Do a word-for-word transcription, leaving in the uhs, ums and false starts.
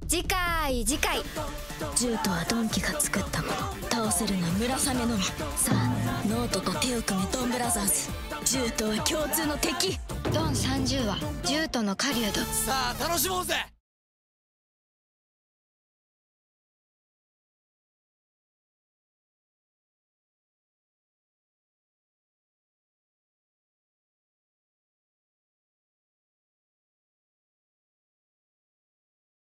次回次回。 ジュートはドンキが作ったもの。倒せるのは村雨のみ。さあノートと手を組めドンブラザーズ。ジュートは共通の敵。 ドンさんじゅうはジュートの狩人。 さあ楽しもうぜ。